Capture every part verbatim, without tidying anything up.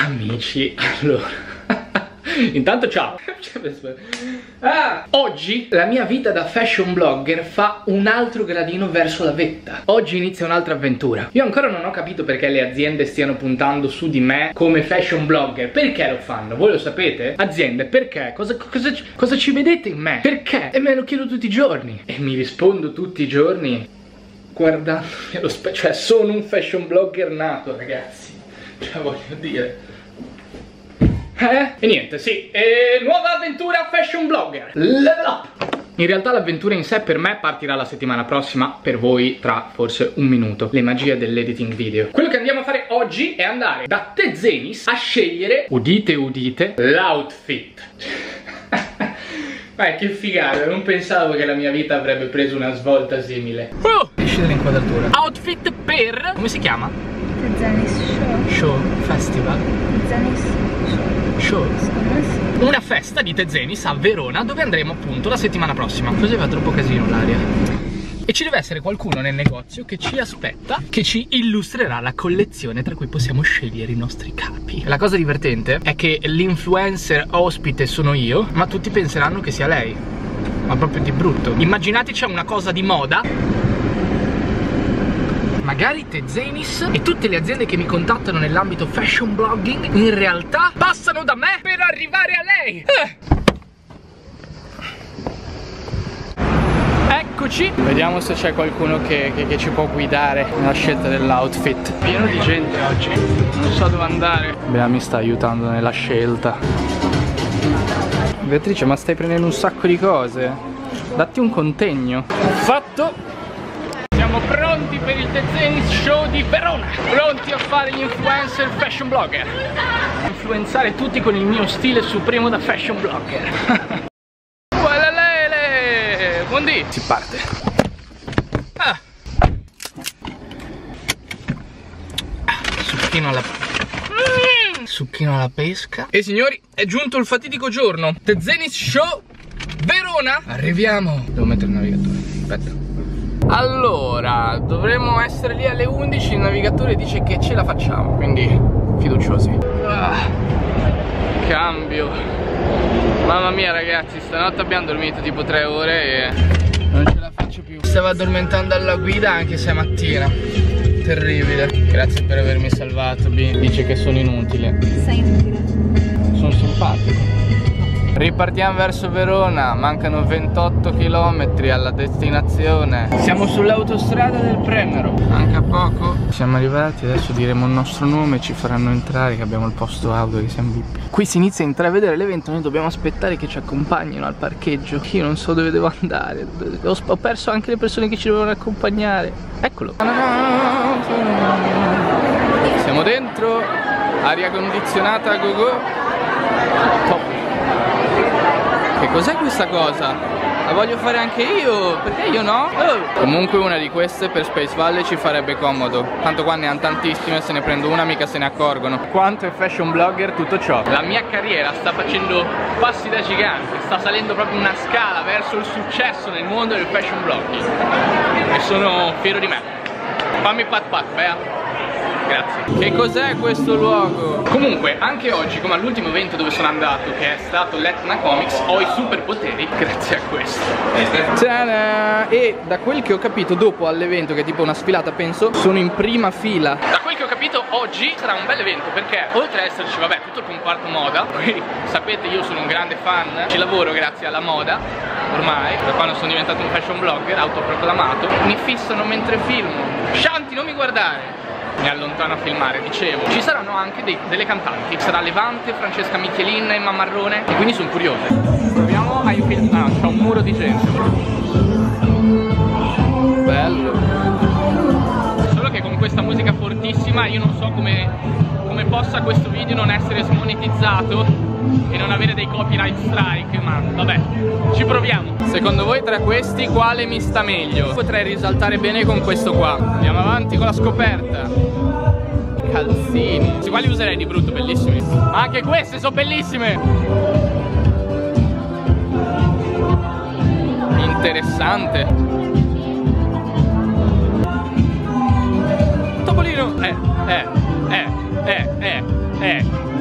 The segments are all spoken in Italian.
Amici, allora intanto ciao. Ah, oggi la mia vita da fashion blogger fa un altro gradino verso la vetta. Oggi inizia un'altra avventura. Io ancora non ho capito perché le aziende stiano puntando su di me come fashion blogger. Perché lo fanno? Voi lo sapete? Aziende, perché? Cosa, cosa, cosa ci vedete in me? Perché? E me lo chiedo tutti i giorni. E mi rispondo tutti i giorni guardandomi allo specchio. Cioè sono un fashion blogger nato, ragazzi. Cioè voglio dire... Eh? E niente, sì, e nuova avventura fashion blogger, level up! In realtà l'avventura in sé per me partirà la settimana prossima, per voi tra forse un minuto. Le magie dell'editing video. Quello che andiamo a fare oggi è andare da Tezenis a scegliere, udite udite, l'outfit. Ma che figata, non pensavo che la mia vita avrebbe preso una svolta simile. Oh! Esci dall'inquadratura. Outfit per... come si chiama? Tezenis Show. Show Festival. Tezenis Show. Show. Una festa di Tezenis a Verona dove andremo appunto la settimana prossima. Cos'era troppo casino l'aria. E ci deve essere qualcuno nel negozio che ci aspetta, che ci illustrerà la collezione tra cui possiamo scegliere i nostri capi. La cosa divertente è che l'influencer ospite sono io, ma tutti penseranno che sia lei. Ma proprio di brutto. Immaginateci una cosa di moda. Magari Tezenis e tutte le aziende che mi contattano nell'ambito fashion blogging in realtà passano da me per arrivare a lei. eh. Eccoci. Vediamo se c'è qualcuno che, che, che ci può guidare nella scelta dell'outfit. Pieno di gente oggi, non so dove andare. Bea mi sta aiutando nella scelta. Beatrice, ma stai prendendo un sacco di cose. Datti un contegno. Fatto. Siamo pronti per il Tezenis Show di Verona. Pronti a fare gli influencer fashion blogger. Influenzare tutti con il mio stile supremo da fashion blogger. Ualalele! Buondì! Si parte. Ah. Succhino alla... Mm. Succhino alla pesca. E signori, è giunto il fatidico giorno. Tezenis Show Verona. Arriviamo. Devo mettere il navigatore. Aspetta. Allora, dovremmo essere lì alle undici, il navigatore dice che ce la facciamo, quindi fiduciosi. Ah, cambio. Mamma mia ragazzi, stanotte abbiamo dormito tipo tre ore e non ce la faccio più. Stavo addormentando alla guida anche se è mattina. Terribile. Grazie per avermi salvato, B. Dice che sono inutile. Sei inutile. Sono simpatico. Ripartiamo verso Verona, mancano ventotto chilometri alla destinazione. Siamo sull'autostrada del Brennero. Manca poco. Siamo arrivati, adesso diremo il nostro nome, ci faranno entrare che abbiamo il posto auto, che siamo V I P. Qui si inizia a intravedere l'evento, noi dobbiamo aspettare che ci accompagnino al parcheggio. Io non so dove devo andare, ho perso anche le persone che ci dovevano accompagnare. Eccolo. Siamo dentro, aria condizionata a go go. Top. Che cos'è questa cosa? La voglio fare anche io, perché io no? Oh. Comunque una di queste per Space Valley ci farebbe comodo. Tanto qua ne hanno tantissime, se ne prendo una mica se ne accorgono. Quanto è fashion blogger tutto ciò. La mia carriera sta facendo passi da gigante, sta salendo proprio una scala verso il successo nel mondo del fashion blogging. E sono fiero di me. Fammi pat pat, Bea. Grazie. Che cos'è questo luogo? Comunque, anche oggi, come all'ultimo evento dove sono andato, che è stato l'Etna Comics, ho i superpoteri grazie a questo. Ta-da! E da quel che ho capito, dopo all'evento, che è tipo una sfilata, penso, sono in prima fila. Da quel che ho capito, oggi sarà un bel evento, perché oltre ad esserci, vabbè, tutto il comparto moda, qui sapete io sono un grande fan, ci lavoro grazie alla moda, ormai, da quando sono diventato un fashion blogger, autoproclamato, mi fissano mentre filmo. Shanti, non mi guardare! Mi allontano a filmare, dicevo. Ci saranno anche dei, delle cantanti. Sarà Levante, Francesca Michelin, Emma Marrone. E quindi sono curioso. Proviamo a infiltrare. Ah, c'è un muro di gente. Bello. Solo che con questa musica fortissima io non so come, come possa questo video non essere smonetizzato e non avere dei copyright strike, ma vabbè, ci proviamo. Secondo voi tra questi quale mi sta meglio? Potrei risaltare bene con questo qua. Andiamo avanti con la scoperta. Calzini. Questi qua li userei di brutto, bellissimi. Ma anche queste sono bellissime. Interessante. Topolino. Eh, eh, eh, eh, eh, eh.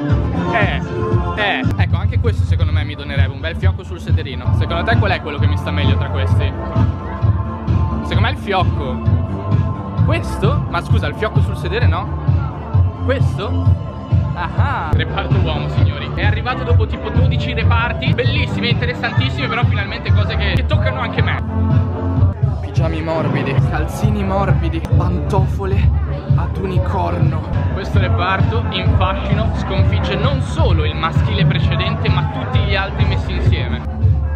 carino. Secondo te qual è quello che mi sta meglio tra questi? Secondo me il fiocco. Questo? Ma scusa, il fiocco sul sedere no? Questo? Ah, reparto uomo, signori. È arrivato dopo tipo dodici reparti. Bellissime, interessantissime, però finalmente cose che, che toccano anche me. Pigiami morbidi, calzini morbidi, pantofole ad unicorno. Questo reparto in fascino sconfigge non solo il maschile precedente, ma tutti gli altri messi insieme.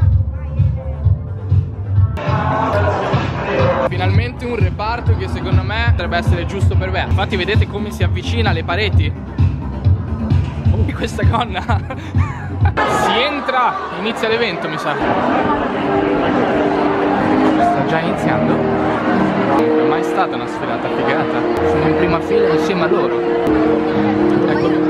Finalmente un reparto che secondo me potrebbe essere giusto per me. Infatti vedete come si avvicina alle pareti. Oh, questa gonna. Si entra, inizia l'evento mi sa. Sta già iniziando? Non è mai stata una sfilata figata. Sono in prima fila insieme a loro. Eccolo.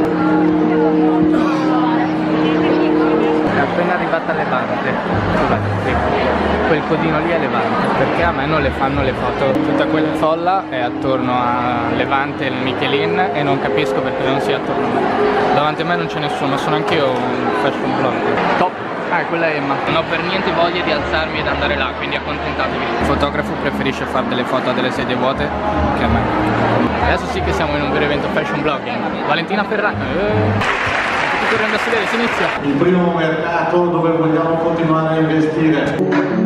È appena arrivata Levante. Quel codino lì è Levante. Perché a me non le fanno le foto? Tutta quella folla è attorno a Levante e il Michelin e non capisco perché non sia attorno a me. Davanti a me non c'è nessuno, sono anch'io un fashion blogger. Top! Ah, quella è Emma. Non ho per niente voglia di alzarmi ed andare là, quindi accontentatevi. Il fotografo preferisce fare delle foto a delle sedie vuote che a me. Adesso sì che siamo in un vero evento fashion blogging. Valentina Ferragni. Eh. Tutti correndo a sedere, si inizia. Il primo mercato dove vogliamo continuare a investire.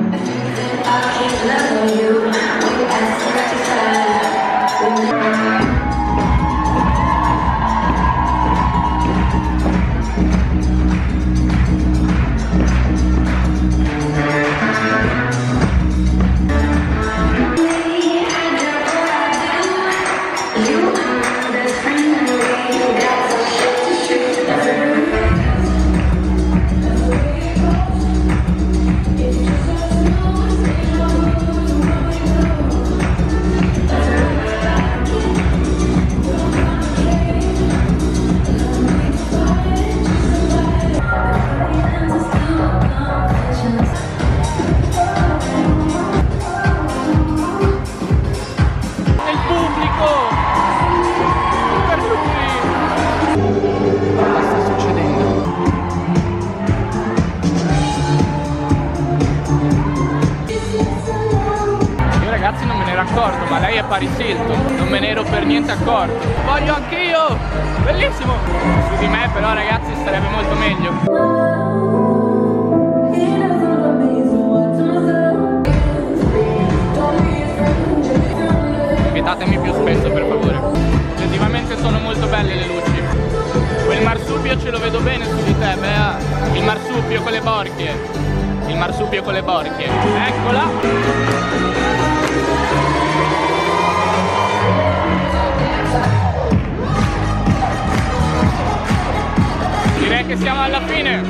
Accorto, ma lei è Paris Hilton, non me ne ero per niente accorto. Voglio anch'io! Bellissimo! Su di me però ragazzi sarebbe molto meglio. Vietatemi più spesso per favore. Oggettivamente sono molto belle le luci. Quel marsupio ce lo vedo bene su di te, Bea. Il marsupio con le borchie. Il marsupio con le borchie. Eccola! Direi che siamo alla fine.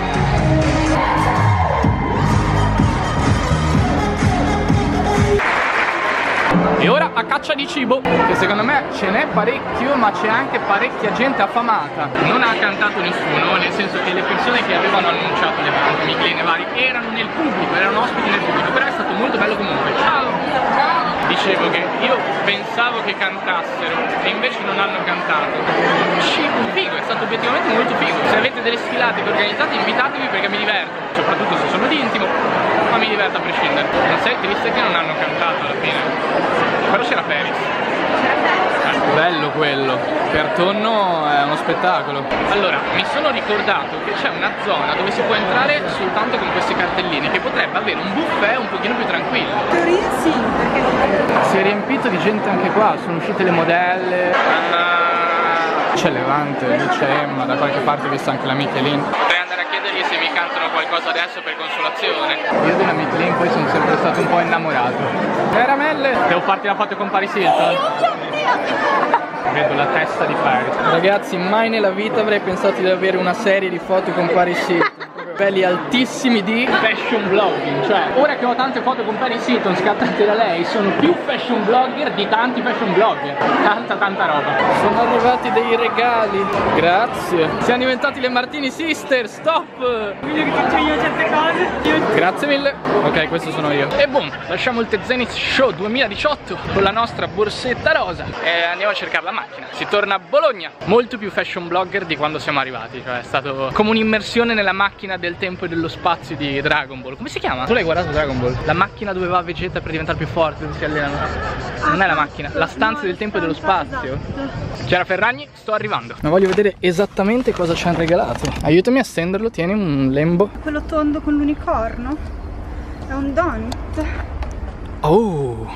E ora a caccia di cibo, che secondo me ce n'è parecchio, ma c'è anche parecchia gente affamata. Non ha cantato nessuno, nel senso che le persone che avevano annunciato le bande, Michelin e vari, erano nel pubblico, erano ospiti nel pubblico, però è stato molto bello comunque. Ciao! Dicevo che io pensavo che cantassero e invece non hanno cantato. Cibo figo, è stato obiettivamente molto figo. Se avete delle sfilate che organizzate invitatevi perché mi diverto, soprattutto se sono di intimo, ma mi diverto a prescindere. Non sei triste che non hanno cantato alla fine? Però c'era Paris. Bello quello, per tonno è uno spettacolo. Allora, mi sono ricordato che c'è una zona dove si può entrare soltanto con queste cartelline, che potrebbe avere un buffet un pochino più tranquillo. In teoria sì, perché si è riempito di gente anche qua, sono uscite le modelle. C'è Levante, lì c'è Emma, da qualche parte ho visto anche la Michelin. Potrei andare a chiedergli se mi cantano qualcosa adesso per consolazione. Io della Michelin poi sono sempre stato un po' innamorato. Caramelle! Devo farti la foto con Paris Hilton? Vedo la testa di Paris. Ragazzi, mai nella vita avrei pensato di avere una serie di foto con Paris Hilton. Livelli altissimi di fashion blogging. Cioè, ora che ho tante foto con Paris Hilton scattate da lei, sono più fashion blogger di tanti fashion blogger. Tanta tanta roba. Sono arrivati dei regali. Grazie. Siamo diventati le Martini Sister. Stop. voglio che faccio io certe cose. Io... Grazie mille. Ok, questo sono io. E boom, lasciamo il Tezenis Show duemiladiciotto con la nostra borsetta rosa e andiamo a cercare la macchina. Si torna a Bologna. Molto più fashion blogger di quando siamo arrivati. Cioè è stato come un'immersione nella macchina del del tempo e dello spazio di Dragon Ball. Come si chiama? Tu l'hai guardato Dragon Ball? La macchina dove va Vegeta per diventare più forte, dove si allenano. Non è la macchina, la stanza del tempo e dello spazio. Chiara Ferragni, sto arrivando. Ma voglio vedere esattamente cosa ci hanno regalato. Aiutami a stenderlo, tieni un lembo. Quello tondo con l'unicorno? È un donut. Oh!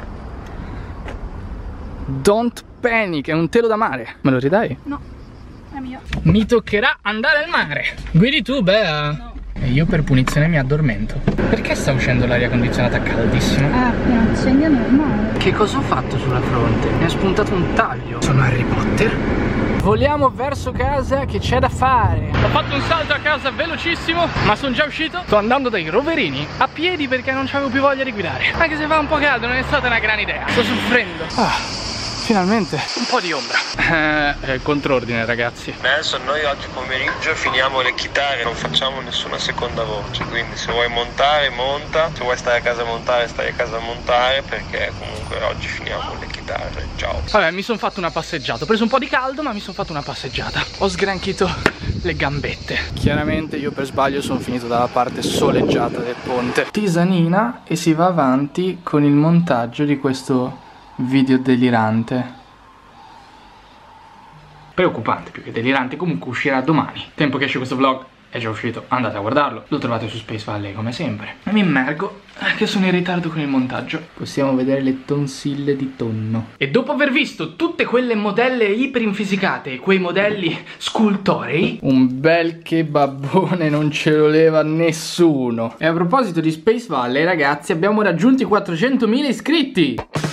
Don't panic, è un telo da mare. Me lo ridai? No, è mio. Mi toccherà andare al mare. Guidi tu, Bea? No. E io per punizione mi addormento. Perché sta uscendo l'aria condizionata caldissima? Ah, appena accendi è normale. Che cosa ho fatto sulla fronte? Mi è spuntato un taglio. Sono Harry Potter. Voliamo verso casa che c'è da fare. Ho fatto un salto a casa velocissimo, ma sono già uscito. Sto andando dai Roverini a piedi perché non c'avevo più voglia di guidare. Anche se fa un po' caldo, non è stata una gran idea. Sto soffrendo. Ah. Finalmente un po' di ombra. Eh, è il contrordine, ragazzi. Nelson, noi oggi pomeriggio finiamo le chitarre, non facciamo nessuna seconda voce, quindi se vuoi montare monta, se vuoi stare a casa a montare stai a casa a montare, perché comunque oggi finiamo le chitarre. Ciao. Vabbè, mi sono fatto una passeggiata. Ho preso un po' di caldo, ma mi sono fatto una passeggiata. Ho sgranchito le gambette. Chiaramente io per sbaglio sono finito dalla parte soleggiata del ponte. Tisanina e si va avanti con il montaggio di questo video delirante. Preoccupante più che delirante, comunque uscirà domani. Tempo che esce questo vlog è già uscito, andate a guardarlo. Lo trovate su Space Valley come sempre. E mi immergo che sono in ritardo con il montaggio. Possiamo vedere le tonsille di tonno. E dopo aver visto tutte quelle modelle iperinfisicate e quei modelli scultorei, un bel kebabone non ce lo leva nessuno. E a proposito di Space Valley, ragazzi, abbiamo raggiunto i quattrocentomila iscritti.